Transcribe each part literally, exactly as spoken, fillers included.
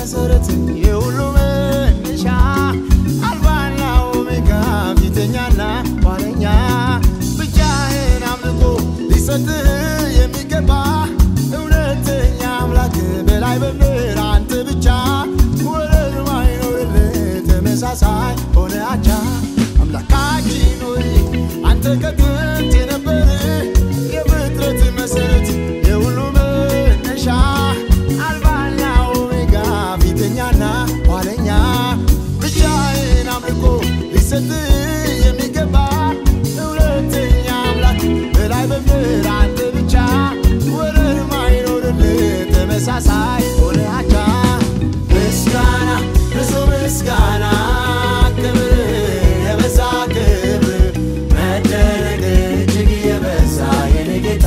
መሰረት የሁሉ መነሻ አልፋና ኦሜጋ ፊተኛና ኋለኛ ብቻህን አምልኮ ሊሰጥህ የሚገባ እውነተኛ አምላክ በላይ በምድር አንተ ብቻ ወለል ማይኖርልህ ተመሳሳይ ሆነ አቻ አምላካችን ሆይ አንተ ከጥንት የነበርህ የፍጥረት መሰረት የሁሉ መነሻ አልፋና ኦሜጋ ፊተኛና ኋለኛ ብቻህን አምልኮ ሊሰጥህ የሚገባ እውነተኛ አምላክ በላይ በምድር አንተ ብቻ ወለል ማይኖርልህ ተመሳሳይ ሆነ አቻ ምስጋና ብዙ ምስጋና ክብር የበዛ ክብር መደነቅ እጅግ የበዛ የኔ ጌታ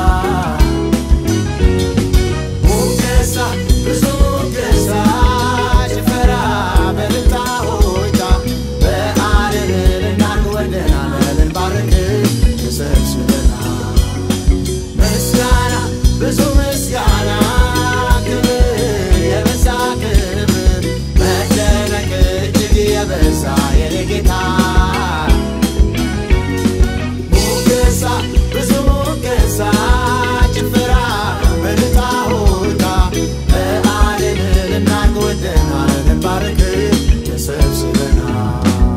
ሙገሳ ብዙ ሙገሳ ጭፈራ በልልታ ሆይታ በዓልን ልናርግ ወደናል ልንባርክ ተሰብስበናል ምስጋና ብዙ ምስጋና ክብር የበዛ ክብር መደነቅ እጅግ የበዛ የኔ ጌታ ሙገሳ ብዙ ሙገሳ ጭፈራ በልልታ ሆይታ በዓልን ልናርግ ወደናል ልንባርክ ተሰብስበናል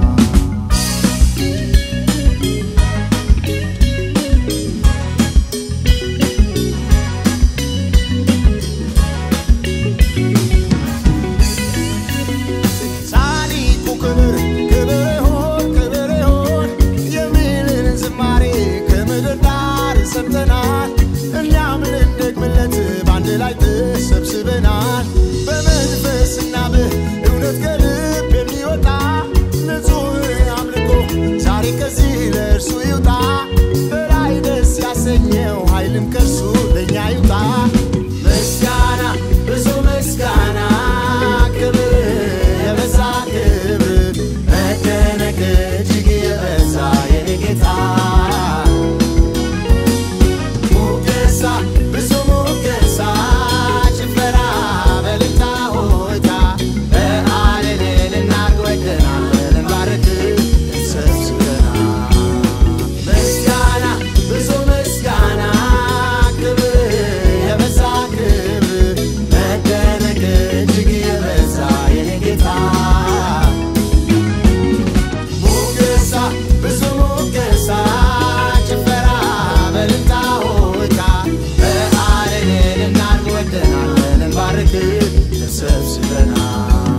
ጻድቁ ክብር ክብር ይሁን ክብር ይሁን የሚልን ዝማሬ ከምድር ዳር ሰምተናል እኛም ልንደግምለት በአንድ ላይ ተሰብስበናል በመንፈስና በእውነት ከልብ የሚወጣ ንጹሕ አምልኮ ዛሬ ከዚህ ለእርሱ ይውጣ በላይ ደስ ያሰኘው ኃይልም ከእርሱ ለእኛ ይውጣ ምስጋና ብዙ ምስጋና ክብር የበዛ ክብር መደነቅ እጅግ የበዛ የኔ ጌታ ሙገሳ ብዙ ሙገሳ ጭፈራ በልልታ ሆይታ በዓልን ልናርግ ወደናል ልንባርክ ተሰብስበናል ምስጋና ብዙ ምስጋና ክብር የበዛ ክብር መደነቅ እጅግ የበዛ የኔ ጌታ ሙገሳ ብዙ ሙገሳ ጭፈራ በልልታ ሆይታ በዓልን ልናርግ ወደናል ልንባርክ ተሰብስበናል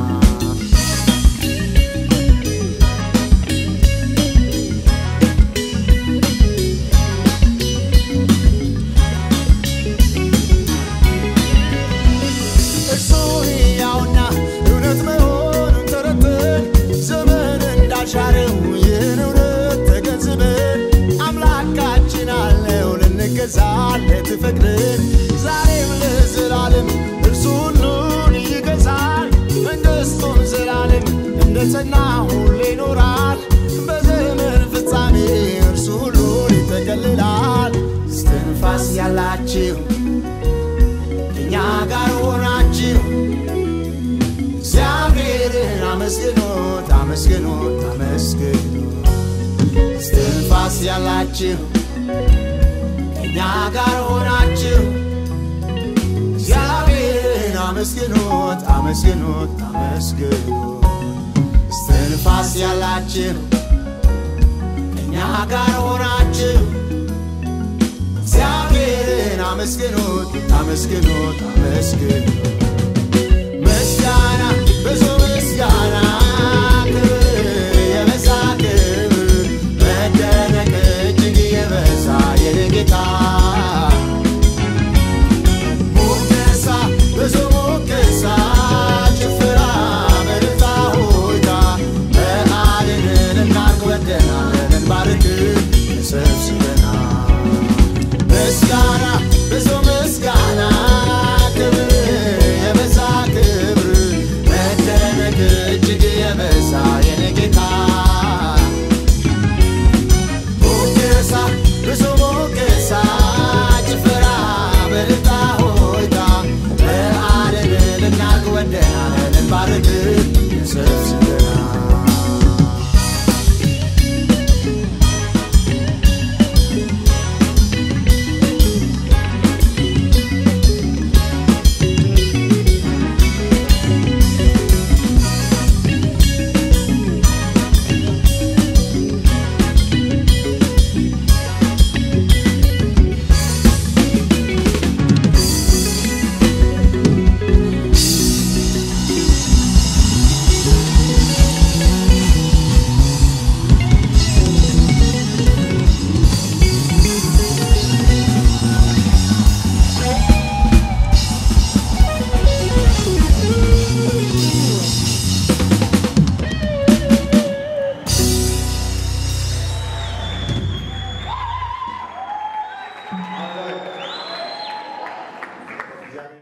እርሱ ሕያውና እውነት መሆኑን ተረድተን ዘመን እንዳልሻረው ይህን እውነት ተገንዝበን አምላካችን አለው ልንገዛለት ፈቅደን ዛሬም ለዘላለም እርሱ ሁሉን ይገዛል መንግሥቱም ዘላለም እንደ ጸና ሁሌ ይኖራል በዘመን ፍጻሜ እርሱ ሁሉን ይጠቀልላል እስትንፋስ ያላችሁ ከእኛ ጋር ሆናችሁ እግዚአብሔርን አመስግኑት አመስግኑት አመስግኑት እስትንፋስ ያላችሁ ከእኛ ጋር ሆናችሁ እግዚአብሔርን አመስግኑት አመስግኑት አመስግኑት እስትንፋስ ያላችሁ ከእኛ ጋር ሆናችሁ እግዚአብሔርን አመስግኑት አመስግኑት አመስግኑት ምስጋና ብዙ ምስጋና ክብር የበዛ ክብር መደነቅ እጅግ የበዛ የኔ ጌታ ሙገሳ ብዙ ሙገሳ ጭፈራ በልልታ ሆይታ በዓልን ልናርግ ወደናል ልንባርክ ተሰብስበናል ምስጋና ብዙ